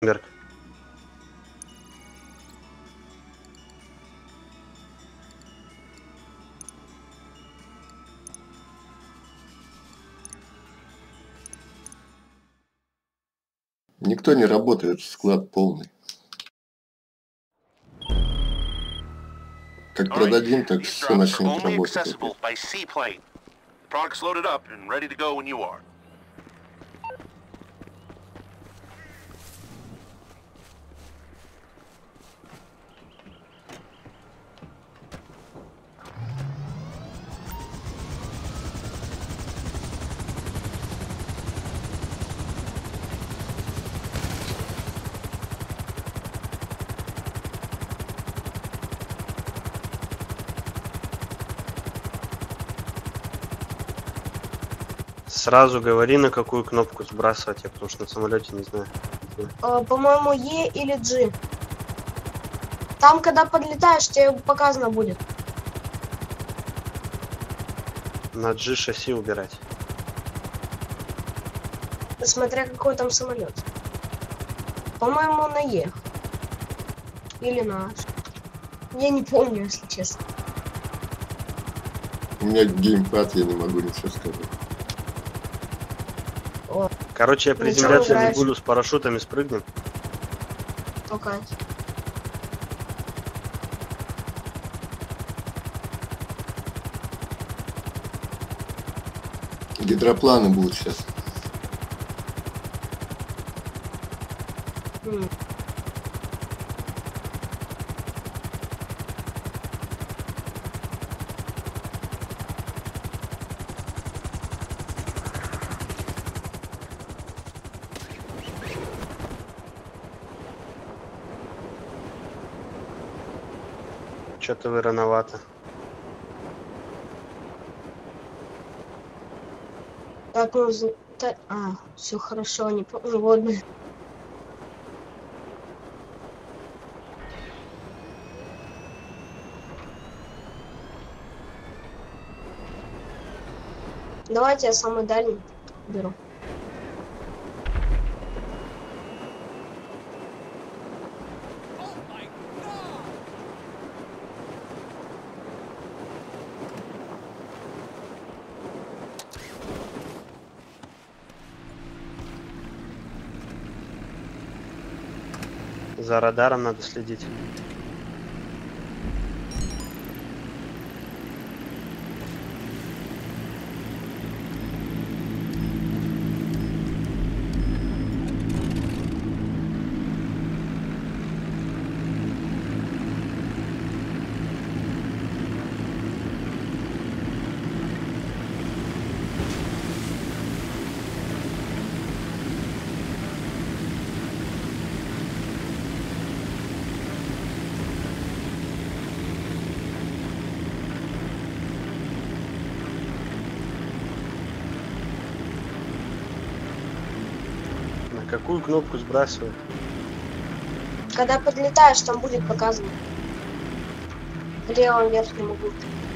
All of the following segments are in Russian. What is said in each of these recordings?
Мерк. Никто не работает, склад полный. Как продадим, так все начнет работать. Сразу говори, на какую кнопку сбрасывать, я потому что на самолете не знаю. По-моему, Е или G. Там, когда подлетаешь, тебе показано будет. На G шасси убирать. Смотря какой там самолет. По-моему, на Е. Или на H. Я не помню, если честно. У меня геймпад, я не могу ничего сказать. О, Короче, я Ничего, приземляться не играешь. буду, с парашютами спрыгнем. только. Гидропланы будут сейчас. Что-то вы рановато. Так, ну, все хорошо, не водные. Давайте я самый дальний беру. За радаром надо следить. На какую кнопку сбрасывать? Когда подлетаешь, там будет показано. В левом верхнем углу.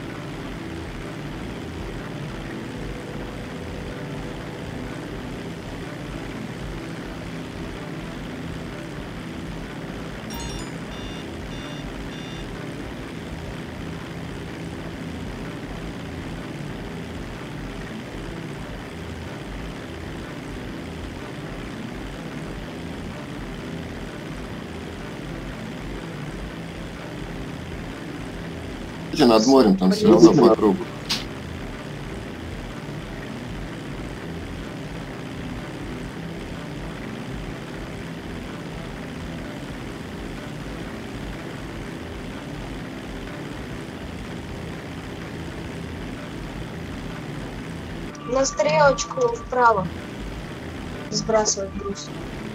Над морем там все равно по кругу. На стрелочку вправо сбрасывать брус.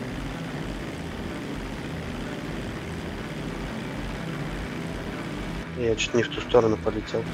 Я чуть не в ту сторону полетел.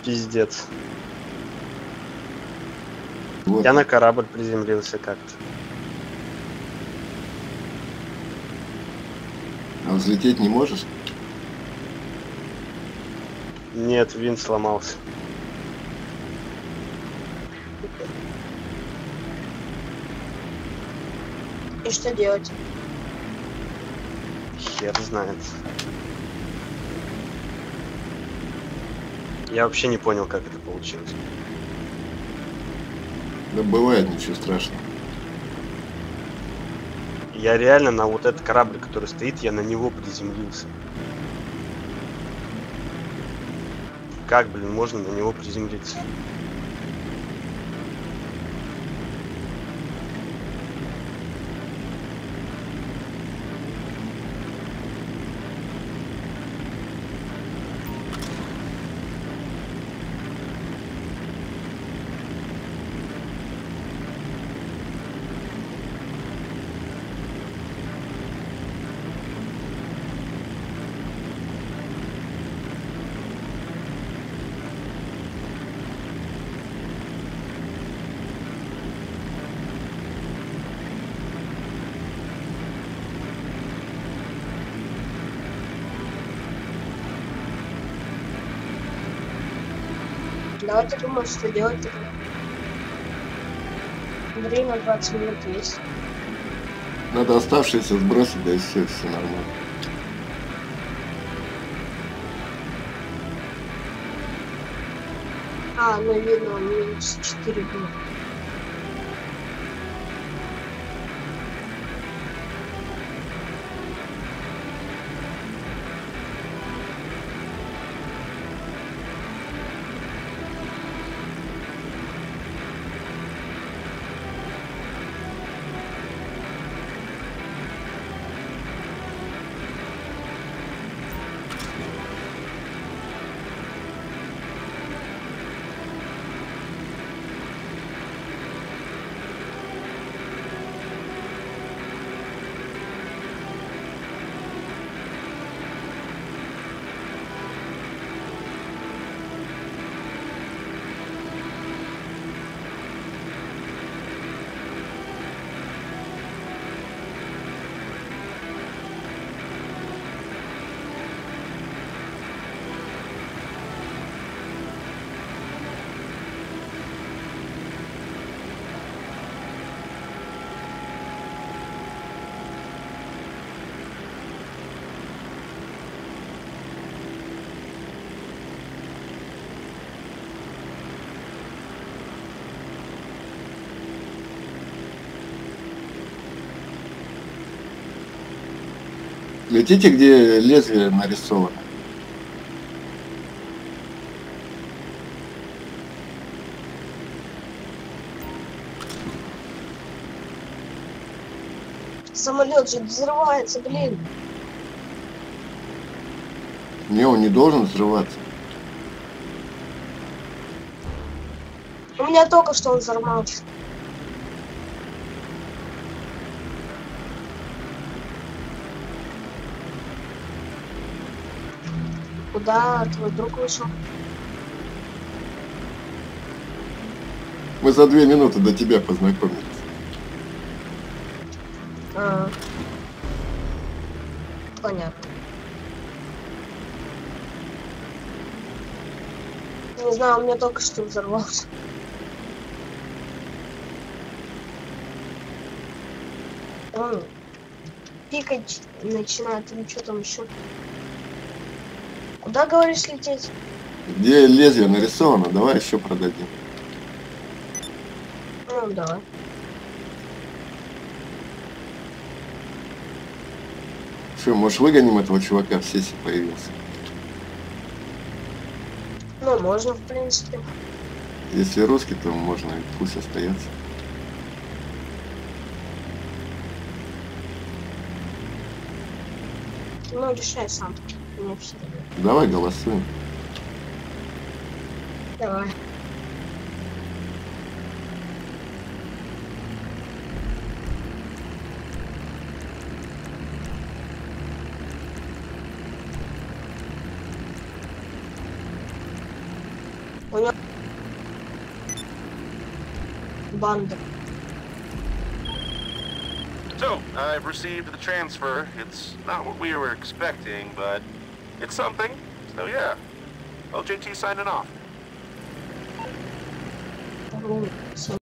Пиздец. Вот. Я на корабль приземлился как-то. А взлететь не можешь? Нет, винт сломался. И что делать? Хер знает. Я вообще не понял, как это получилось. Да бывает, ничего страшного. Я реально на вот этот корабль, который стоит, я на него приземлился. Как, блин, можно на него приземлиться? Давайте думать, что делать тогда. Время 20 минут есть. Надо оставшиеся сбросить, да и все нормально. А, ну видно, минус 4 было. Летите, где лезвие нарисовано. Самолет же взрывается, блин. Не, он не должен взрываться. У меня только что он взорвался. Куда твой друг вышел? Мы за 2 минуты до тебя познакомились. А, понятно. Не знаю, у меня только что взорвался. Он пикать начинает или что там еще? Куда, говоришь, лететь? Где лезвие нарисовано, давай еще продадим. Ну, давай. Что, может выгоним этого чувака, в сессии появился? Ну, можно, в принципе. Если русский, то можно, пусть остается. Ну, решай сам. Мне все равно. Давай голосуем. Давай. У него банда. So, I've received the transfer. It's not what we were expecting, but it's something. So yeah, LJT signing off. Вторую.